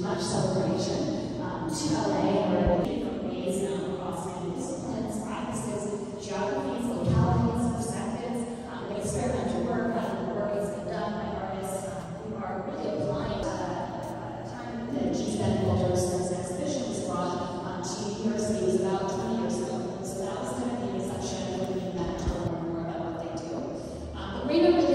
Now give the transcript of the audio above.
much celebration to LA, where different ways across many disciplines, practices, geographies, localities, perspectives, with experimental work. The work has been done by artists who are really applying time that she spent in this exhibition was brought to university was about 20 years ago. So that was kind of the inception of the that to learn more about what they do. But